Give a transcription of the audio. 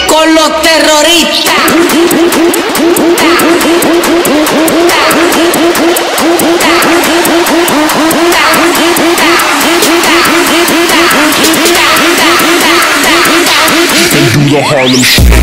con los terroristas. And do the Harlem Shake.